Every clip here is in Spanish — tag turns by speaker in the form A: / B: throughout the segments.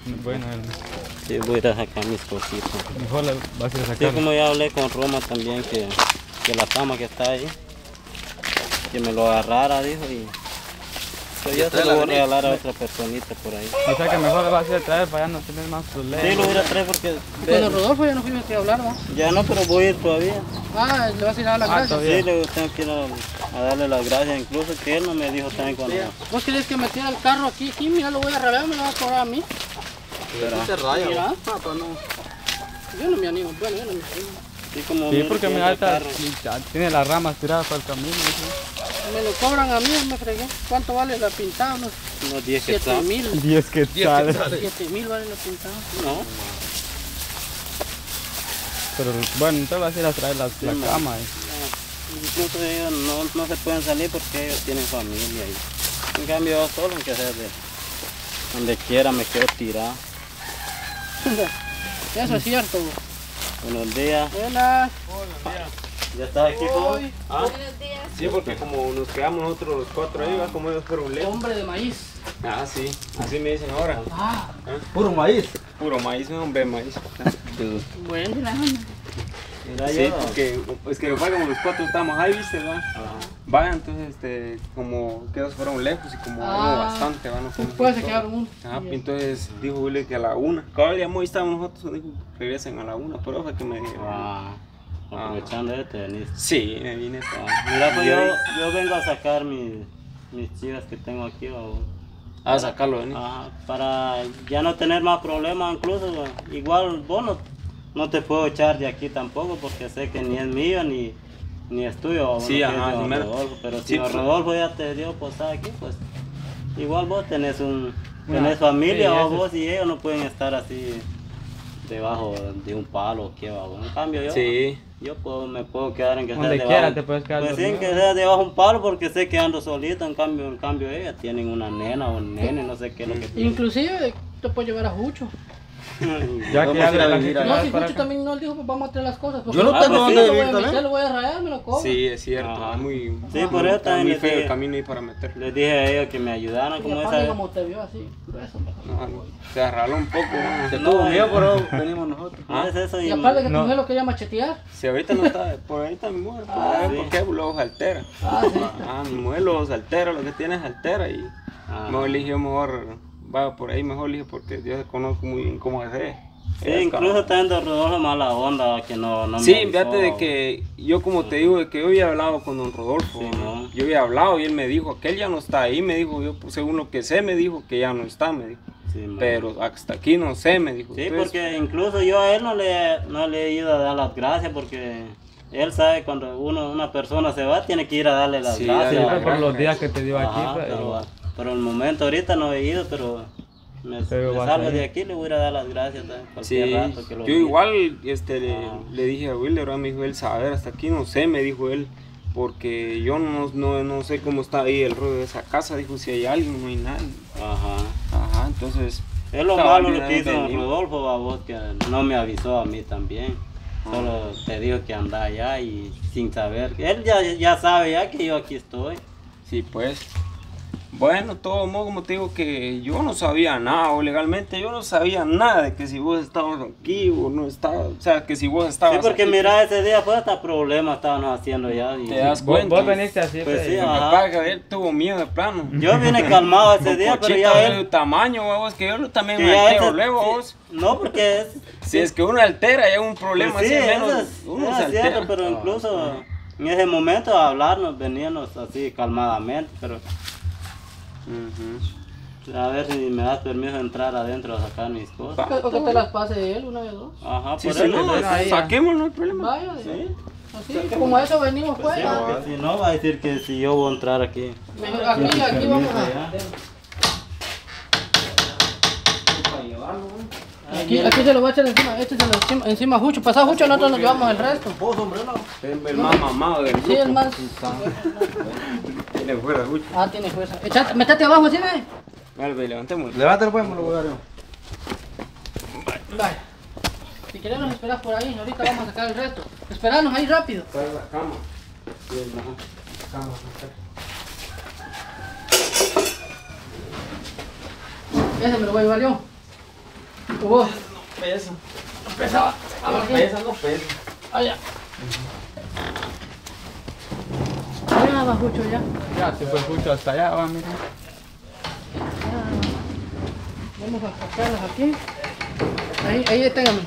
A: Bueno,
B: sí, voy a ir a sacar mis cositas.
A: mejor le vas a ir a sacar.
B: Sí, como ya hablé con Roma también, que la cama que está ahí, que me lo agarrara, dijo, y pues yo se lo voy a regalar a otra personita por ahí.
A: O sea que mejor le vas a ir a traer para ya no tener más problemas.
B: Sí, lo voy a traer porque...
C: Con el Rodolfo ya no fuimos a hablar, ¿no?
B: Ya no, pero voy a ir todavía.
C: Ah, le vas a ir a dar las gracias.
A: todavía.
B: Sí, le tengo que ir a darle las gracias, incluso que él no me dijo también cuando...
C: ¿Vos querés que metiera el carro aquí? Aquí, mira, lo voy a rayar, me lo va a cobrar a mí.
D: Se raya.
C: Mira.
D: Pues no.
C: Yo no me animo, bueno, yo no me animo.
B: Sí, como
A: Sí, porque mira,
B: el carro.
A: tiene las ramas tiradas para el camino.
C: Me lo cobran a mí, me fregué. ¿Cuánto vale la pintada?
B: Unos 10 que
C: 7.000.
A: 10 que sale.
C: 7.000 vale la pintada.
B: No,
A: Pero bueno, entonces vas a ir a traer la cama.
B: incluso ellos no se pueden salir porque ellos tienen familia. En cambio yo solo, aunque sea de donde quiera, me quedo tirado.
C: Eso es cierto.
B: Buenos días.
C: Buenas.
B: ¿Ya estás aquí, joven? ¿Ah?
D: Sí, porque como nos quedamos nosotros los cuatro ahí, va como ellos fueron lejos.
C: Hombre de maíz.
D: Ah, sí, así me dicen ahora.
C: Ah,
D: Puro maíz. Puro maíz, no hombre, maíz.
C: bueno.
B: Mira,
D: Sí,
B: yo...
D: porque es que como los cuatro estábamos ahí, viste, va. Vaya, entonces, como que ellos fueron lejos y como hubo bastante, va, no fuimos
C: Después se
D: todos.
C: quedaron uno.
D: Ajá, entonces dijo Willy que a la 1. Cada día muy estábamos nosotros, dijo, regresen a la 1, pero fue que me dijo.
B: Aprovechando te veniste.
D: Sí, me vine para...
B: Mira, pues yo vengo a sacar mis chivas que tengo aquí.
D: A sacarlo, ¿no?
B: Para ya no tener más problemas, incluso. Igual vos no te puedo echar de aquí tampoco porque sé que ni es mío ni es tuyo.
D: Sí,
B: bueno,
D: ajá,
B: que es de don
D: primero.
B: Rodolfo, pero si
D: Sí,
B: don
D: pues.
B: Rodolfo ya te dio posada aquí, pues igual vos tenés familia,
A: sí,
B: o
A: eso
B: vos y ellos no pueden estar así debajo de un palo. ¿Qué va? En cambio yo...
D: Sí.
B: Yo me puedo quedar en que sea
A: Donde
B: debajo.
A: quiera te puedes quedar
B: Pues sí, en
A: dormido.
B: que sea debajo un palo porque sé que ando solito, en cambio ellas tienen una nena o un nene, no sé qué es lo que tienen.
C: Inclusive te puedo llevar a Jucho.
A: Ya que ya la gente
C: No,
A: va
C: si
A: para
C: Jucho
A: acá.
C: también no, él dijo, pues vamos a traer las cosas.
D: Yo no tengo
B: dónde
C: lo voy
D: vivir
C: a meter,
D: también.
C: lo voy a rayar, me lo cobro.
D: Sí, es cierto,
B: Ajá.
D: es muy...
B: Sí, por eso
D: está
B: también
D: muy
B: les
D: feo el
B: dije,
D: camino ahí para meterlo.
B: les dije a ellos que me ayudaran,
C: Y
B: como
C: aparte
B: esa...
C: como te vio así, grueso.
D: No, se arraló un poco. ¿no?
B: Se tuvo miedo,
D: pero venimos nosotros.
B: No es eso
C: Y aparte que tu
A: No.
C: mujer lo quería machetear.
D: Si ahorita no está, por ahorita mi mujer,
B: sí.
D: ¿por qué los altera?
C: Ah, sí.
D: Mi mujer los altera, lo que tiene es altera y mejor eligió va por ahí mejor elige porque yo conozco muy bien cómo es él.
B: Sí, incluso está en don Rodolfo mala onda, que no me
D: Sí,
B: avisó.
D: fíjate de que yo como te digo, de que yo había hablado con don Rodolfo,
B: Sí, ¿no?
D: yo había hablado y él me dijo que él ya no está ahí, me dijo, yo pues, según lo que sé me dijo que ya no está, me dijo,
B: Sí, man.
D: pero hasta aquí no sé, me dijo.
B: Sí,
D: Entonces,
B: porque incluso yo a él no le he ido a dar las gracias porque él sabe cuando una persona se va tiene que ir a darle las
D: Sí,
B: gracias.
D: dale,
A: Por los días que te dio aquí,
B: Ajá,
A: pero
B: pero el momento ahorita no he ido, pero
A: Pero
B: me
A: vas
B: salgo
A: a ir.
B: de aquí le voy a ir a dar las gracias cualquier
D: sí,
B: rato que lo
D: yo
B: mire.
D: igual le dije a Wilder, ahora me dijo él, saber, hasta aquí no sé, me dijo él, porque yo no sé cómo está ahí el rollo de esa casa, dijo, si hay alguien, no hay nadie.
B: Ajá.
D: Entonces...
B: Es lo
D: cabal,
B: malo lo
D: mira,
B: que hizo don
D: venimos.
B: Rodolfo, a vos, que no me avisó a mí también. Solo te dijo que anda allá y sin saber. Él ya sabe ya que yo aquí estoy.
D: Sí, pues. Bueno, todo modo, como te digo, que yo no sabía nada, o legalmente yo no sabía nada de que si vos estabas aquí o no estabas, o sea, que si vos estabas
B: Sí, porque
D: aquí,
B: mira, ese día fue hasta problemas estábamos haciendo ya. Y
D: te das
A: vos
D: cuenta.
A: veniste así.
B: Pues sí,
D: Lo que
B: ajá.
D: pasa es que él tuvo miedo de plano.
B: Yo vine calmado ese día, pero
D: Cochita
B: ya
D: de
B: él...
D: su tamaño, vos, que yo también
B: que
D: me
B: ya
D: altero
B: ese-
D: luego,
B: sí,
D: vos.
B: No, porque es...
D: Si es que uno altera, hay un problema,
B: Pues sí,
D: así al menos
B: eso es
D: uno se
B: cierto,
D: altera.
B: pero incluso en ese momento a hablarnos, veníamos así calmadamente, pero
D: Ujú.
B: a ver si me das permiso de entrar adentro a sacar mis cosas.
C: O que te las pase él, una vez dos.
B: Ajá,
D: Sí,
B: por
D: si
B: eso.
D: no,
B: pues,
A: ahí,
D: saquémoslo, no hay problema.
C: Vaya,
B: sí.
C: así, como a eso venimos pues.
B: Sí,
C: ya.
B: porque si no va a decir que si yo voy a entrar aquí.
C: Mejor aquí vamos a... Aquí se lo voy a echar encima, écheselo encima a Jucho. Pasá Jucho, nosotros nos llevamos el resto.
D: El más mamado del grupo.
C: Sí, el más...
D: Tiene fuera, Jucho.
C: Ah, tiene fuerza. Echate, métete abajo, ¿sí ve?
D: Vale, levantémoslo.
E: Levántalo pues, me lo voy a dar yo.
C: Vale. Si querés nos esperas por ahí, ahorita vamos a sacar el resto. Esperanos ahí rápido.
D: Para la cama.
C: Ese me lo voy a llevar yo. ¿Vos?
D: Pesa.
C: Pesaba.
D: No pesa, no pesa.
C: Allá. Ya, bajucho, ya.
A: Ya se fue mucho hasta allá, va, mira.
C: Vamos a sacarlas aquí. Ahí deténgame.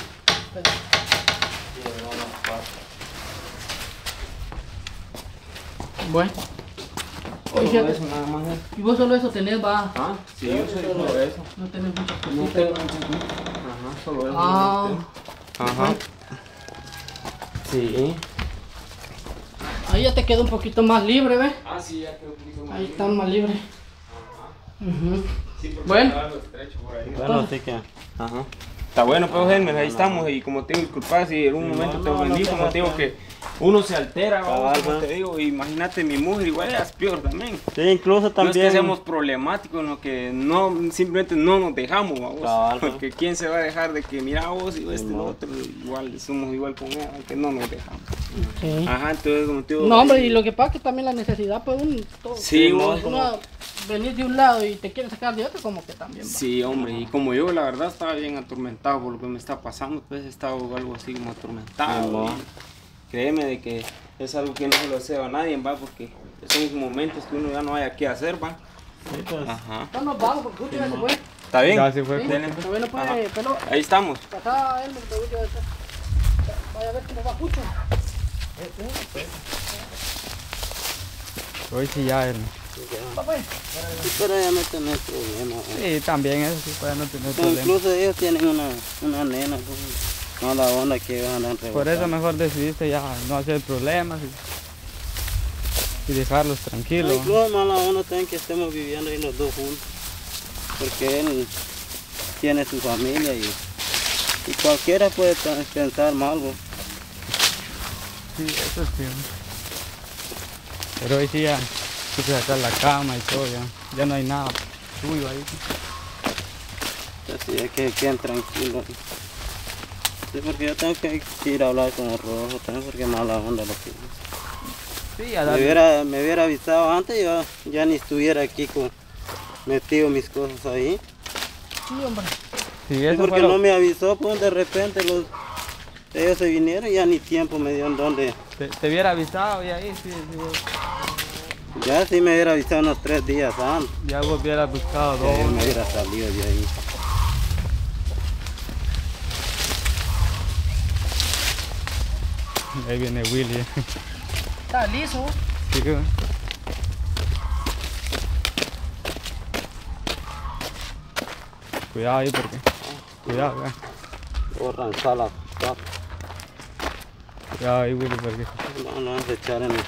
C: Bueno.
D: Solo eso, nada más.
C: Y vos solo eso tenés, va.
D: Ah, sí, yo soy solo eso.
C: No tenés muchas
D: No
C: cositas.
D: tengo mucho. Ajá, solo eso.
C: Ah.
D: Ajá. Sí.
C: Ahí ya te queda un poquito más libre, ¿ves?
D: Ah, sí, ya quedó un poquito más.
C: Ahí están más libres. Ujú.
D: Sí, porque
C: Bueno.
D: estaba algo estrecho por ahí.
B: Bueno, así que...
D: Ajá. Está bueno, pues, Helmer, ahí estamos. Y como te digo, disculpa si en un momento te ofendí, como te digo que uno se altera, ¿va? Como te digo, imagínate mi mujer, igual es peor también.
B: Sí, incluso
D: No es
B: también...
D: que seamos problemáticos, no que no, simplemente no nos dejamos, vamos.
B: Cabal, pues.
D: Porque quién se va a dejar de que mira vos y este
B: no.
D: otro, igual somos igual con él, aunque no nos dejamos.
C: Sí.
D: Ajá, entonces como te digo.
C: No, hombre, y lo que pasa es que también la necesidad, pues,
D: Sí, vos,
C: uno venís de un lado y te quieres sacar de otro, como que también va.
D: Sí, hombre, y como yo la verdad estaba bien atormentado por lo que me está pasando, pues he estado algo así como atormentado.
B: Sí, no.
D: Y créeme de que es algo que no se lo deseo a nadie, va, porque son momentos que uno ya no haya qué hacer, va.
B: Sí, pues...
D: Ajá.
C: No nos vamos, porque justo ya se fue.
D: ¿Está bien?
A: Ya se fue.
C: Sí,
D: Dele, pues.
C: está bueno, pues,
D: Ajá.
C: pero
D: Ahí estamos.
C: pasá él, vaya a ver cómo va Pucho.
A: Hoy sí ya él.
C: Va, pues.
B: Pero ya no tenés problema.
A: Sí, también eso sí puede no tener
B: Pero
A: problema.
B: incluso ellos tienen una nena, pues, mala onda que van a andar
A: Por eso
B: rebotando.
A: mejor decidiste ya no hacer problemas y dejarlos
B: No,
A: tranquilos.
B: incluso mala onda también que estemos viviendo ahí los dos juntos. Porque él tiene su familia y cualquiera puede pensar mal, pues.
A: Sí, eso sí. Pero hoy sí ya supe sacar la cama y todo, ya no hay nada tuyo ahí.
B: Así es que queden tranquilos. Sí, porque yo tengo que ir a hablar con el rojo también porque mala onda lo que...
A: Sí, a
B: Me hubiera avisado antes, yo ya ni estuviera aquí metido mis cosas ahí.
C: Sí, hombre.
A: Sí,
B: Sí,
A: eso
B: porque
A: fue lo-
B: no me avisó, pues de repente ellos se vinieron y ya ni tiempo me dieron donde.
A: te hubiera avisado y ahí sí,
B: Ya sí me hubiera avisado unos 3 días antes.
A: ya vos hubieras buscado
B: Ya yo
A: dos.
B: me hubiera salido de ahí.
A: Ahí viene Willy.
C: Está liso.
A: Sí, que- Cuidado ahí porque. Cuidado,
B: Voy a arrancar la pata.
A: cuidado ahí Willy porque.
B: No vamos a echar en el...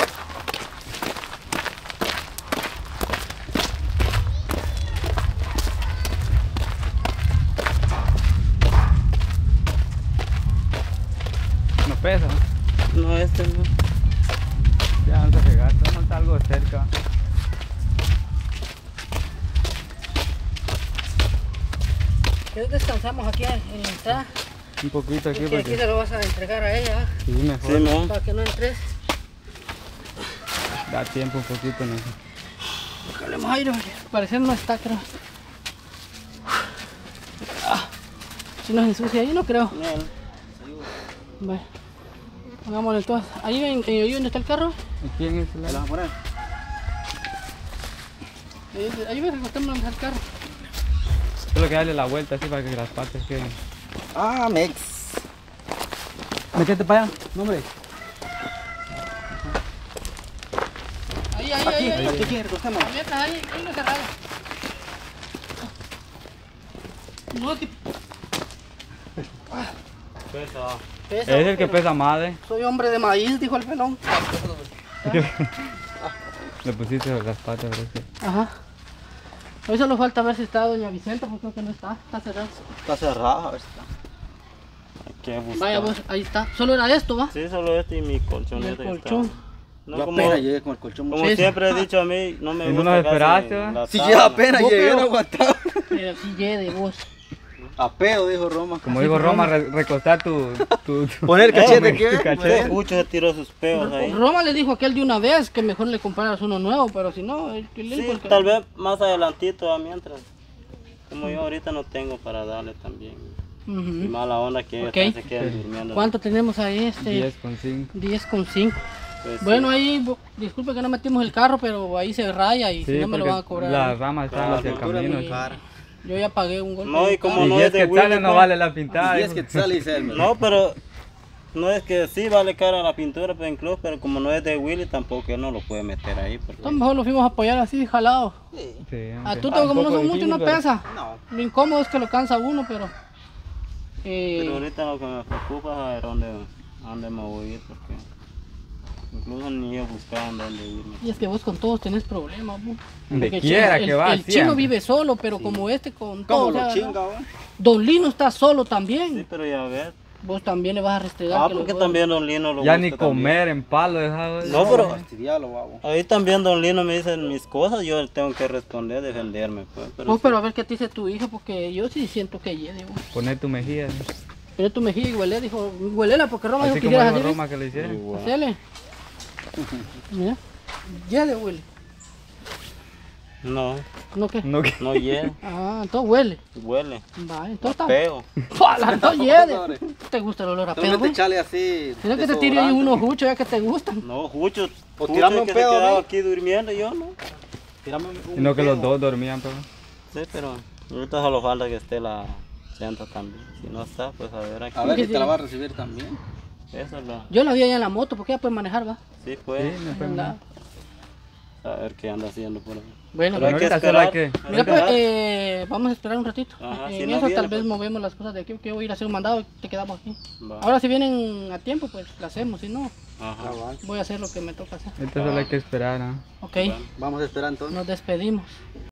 A: No pesa, ¿no?
B: No, este no.
A: Ya vamos a llegar, no está algo cerca.
C: ¿Quieres descansamos aquí en la entrada?
A: Un poquito aquí
C: Y que aquí
A: porque.
C: se lo vas a entregar a ella,
A: Sí, mejor.
B: Sí, no.
C: para que no entres.
A: Da tiempo un poquito, ¿no?
C: Calemos aire, porque al parecer no está, creo. Si nos ensucia ahí, no creo.
B: No,
C: Bueno, hagámoslo entonces. Ahí donde está el carro.
A: Aquí en ese lado.
C: Ahí ves, recostamos donde está el carro.
A: Solo que darle la vuelta así para que las patas queden.
B: Ah, Mex.
A: Métete para allá, no hombre.
C: Ahí. Ahí
B: ¿Qué recostemos?
C: mientras ahí no cerrado. No, que pesa.
A: Es el que
C: pero
A: pesa más,
C: soy hombre de maíz, dijo el pelón.
A: Le pusiste las patas, pero sí.
C: Ajá. Hoy solo falta ver si está doña Vicenta, porque creo que no está cerrado.
B: Está cerrado, a ver si está. Hay que buscar.
C: Vaya vos, ahí está. Solo era esto, ¿va?
B: Sí, solo este y mi
C: Y
B: colchoneta.
C: el
B: que está.
C: colchón.
B: No,
E: Yo
B: como,
E: apenas llegué con el colchón.
B: como
C: Sí,
B: siempre he dicho a mí, no me
A: ¿Y no
B: gusta
A: nos
B: casi
A: esperaste, va?
B: la
E: Si
B: sábana.
E: ya apenas
C: Vos,
E: llegué,
C: pero-
E: no aguantaba.
C: Pero sí llegue de vos.
E: A pedo, dijo Roma.
A: Como
C: Así
A: digo
C: que
A: Roma, recostar tu
E: Poner cachete,
B: Eh,
E: ¿qué?
A: tu cachete.
B: Mucho se tiró sus peos ahí.
C: Roma le dijo a aquel de una vez que mejor le compraras uno nuevo, pero si no, él le dijo
B: Sí,
C: el que-
B: tal vez más adelantito, mientras. Como yo ahorita no tengo para darle también. Y
C: Ujú.
B: mala onda que ellos
C: Ok.
B: también se quedan durmiendo.
C: ¿Cuánto tenemos ahí?
A: 10,5.
C: 10,5.
B: Pues sí.
C: Bueno, ahí, disculpe que no metimos el carro, pero ahí se raya y si no me lo van a cobrar.
A: las ramas están hacia el camino.
C: Y yo ya pagué un golpe.
B: No,
C: de
B: y como
C: carro.
A: Y
B: no
A: 10
B: es de
A: quetzales
B: Willy,
A: no
B: pues.
A: vale la pintada.
E: 10 que sale y se
B: No, pero no es que sí vale cara la pintura, pero incluso, pero como no es de Willy, tampoco él no lo puede meter ahí. Porque...
C: Entonces mejor lo fuimos a apoyar así, jalado.
A: Sí,
C: A
A: aunque
C: tú
A: está un
C: como no
A: poco
C: son mucho, no
A: difícil, pero-
C: pesa.
E: No.
C: Lo incómodo es que lo cansa uno, pero...
B: Pero ahorita lo que me preocupa es a dónde me voy a ir, porque incluso ni yo buscaba dónde irme.
C: Y es que vos con todos tenés problemas, bu.
A: Donde
C: Porque el
A: quiera
C: chino-
A: que
C: el-
A: va,
C: El chino
A: siempre.
C: vive solo, pero como este con todo.
E: ¿Cómo
C: o sea,
E: lo chinga, güey?
C: Don Lino está solo también.
B: Sí, pero ya ves.
C: Vos también le vas a restregar. que
B: Porque
C: los
B: también Don Lino lo
A: Ya
B: busca
A: ni
B: también.
A: comer en palo dejado.
B: No, pero
E: Fastidiarlo, babo.
B: ahí también Don Lino me dice mis cosas, yo tengo que responder, defenderme. Pues,
C: Vos,
B: sí.
C: pero a ver qué te dice tu hija, porque yo sí siento que ella, digo.
A: Poner tu mejilla.
C: Pero tu mejilla y huele, dijo, huelela porque Roma dijo
A: Así
C: que
A: como
C: quisieras
A: dijo
C: hacer.
A: Roma que le hicieron.
B: Igual.
C: Hacele. Mira. Ya de huele.
B: No,
C: ¿No qué?
A: No, que-
B: no hiede,
C: Ah, entonces huele.
B: huele,
C: Va, entonces está.
B: feo.
C: ¡Pala! No hiede. ¿Te gusta el olor a pedo,
E: Solamente
C: güey?
E: echale así.
C: Tienes que te tire ahí
E: desodorante.
C: unos juchos ya que te gustan.
B: No, Jucho,
E: O
B: Jucho
E: tirarme
B: es
E: un
B: que
E: pedo,
B: se quedaba
E: ¿no?
B: aquí durmiendo, yo no.
E: Tírame un
A: Sino que los
E: pedo.
A: dos dormían, pero.
B: Sí, pero ahorita solo falta que esté la senta también. Si no está, pues a ver aquí.
E: A ver
C: Que
E: si
C: sí.
E: te la va a recibir también.
B: Eso es lo...
C: Yo la vi allá en la moto porque ella puede manejar, va.
B: Sí, pues.
A: Sí, no fue
C: Anda.
B: A ver qué anda haciendo por ahí.
C: Bueno,
B: Pero hay que
A: ahorita solo hay
B: esperar.
A: que-
C: mira, pues, vamos a esperar un ratito.
B: Ajá,
C: En
B: si no
C: eso
B: viene,
C: tal vez
B: pues.
C: movemos las cosas de aquí, porque yo voy a ir a hacer un mandado y te quedamos aquí.
B: Va.
C: Ahora si vienen a tiempo, pues lo hacemos, si no,
B: Ajá.
C: voy a hacer lo que me toca hacer.
A: Ahorita solo hay que esperar, ¿no?
C: Ok,
B: Bueno.
E: Vamos a esperar entonces.
C: nos despedimos.